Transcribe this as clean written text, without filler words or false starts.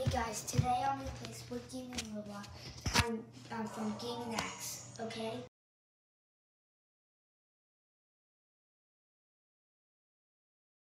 Guys, today I'm going to play Split Gaming Roblox. I'm from Gaming X, okay?